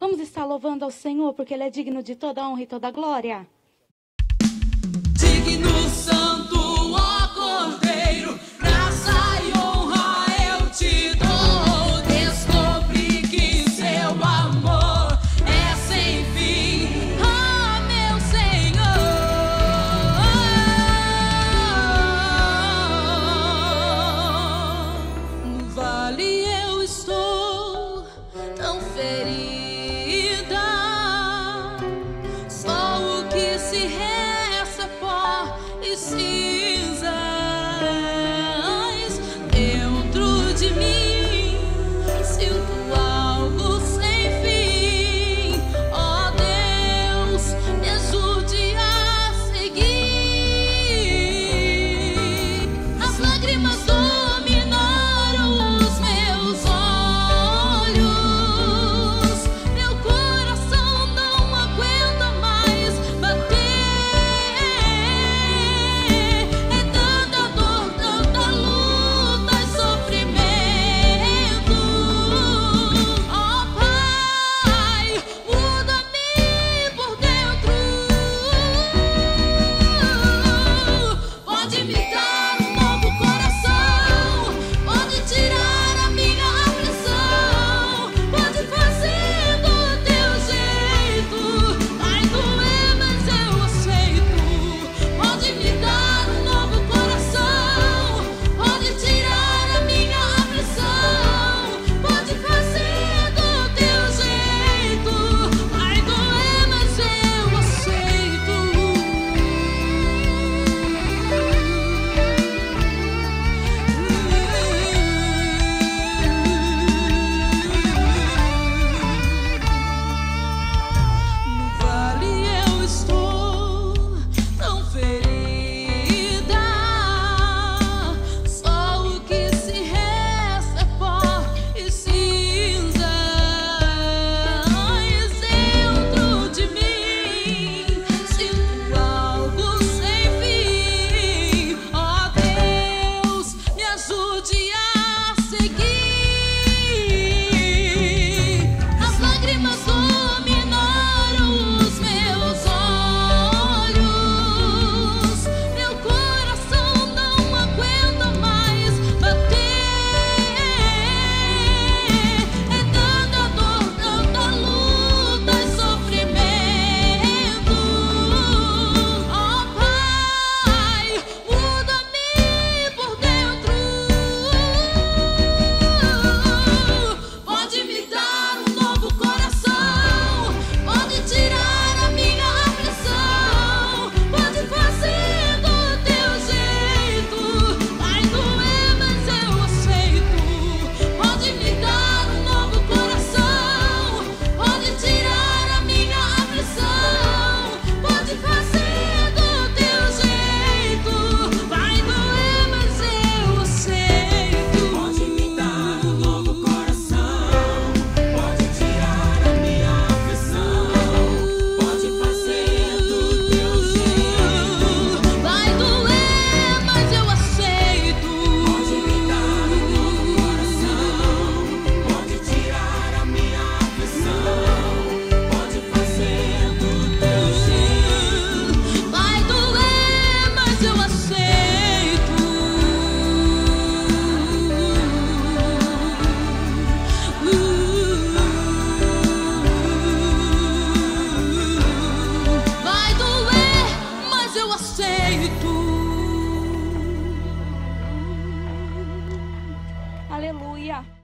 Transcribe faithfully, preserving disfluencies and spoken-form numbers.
Vamos estar louvando ao Senhor, porque Ele é digno de toda honra e toda glória. Digno, santo, ó Cordeiro, graça e honra eu te dou. Descobri que seu amor é sem fim, ó meu Senhor. No vale eu estou tão ferida, só o que se resta é pó e cinzas. Dentro de mim sinto algo sem fim. Ó Deus, me ajude a seguir. As lágrimas dominaram os meus olhos, meu coração não aguenta mais bater. É tanta dor, tanta luta e sofrimento. Ó Pai, muda-me por dentro. Pode me dar um novo coração, pode tirar a minha aflição, pode fazer do teu jeito. Vai doer, mas eu aceito. Pode me dar um novo coração, pode tirar a minha aflição, pode fazer do teu jeito. Vai doer, mas eu aceito. No vale eu estou tão ferida, só o que se resta é pó e cinzas. Dentro de mim sinto algo sem fim. Ó Deus, me ajude a seguir. As lágrimas dominaram os meus olhos, meu coração não aguenta mais bater. É tanta dor, tanta luta e sofrimento. Ó Pai, muda-me por dentro. Pode me dar um novo coração, pode tirar a minha aflição, pode fazer do teu jeito. Vai doer, mas eu aceito. Pode me dar um novo coração, pode tirar a minha aflição, pode fazer do teu jeito. Vai doer, mas eu aceito. Pode me dar um novo coração, pode tirar a minha aflição, pode fazer do teu jeito. Vai doer, mas eu aceito. Pode me dar um novo coração, pode tirar a minha aflição, pode fazer do teu jeito. Vai doer, mas eu aceito. Vai doer, mas eu aceito. Aleluia.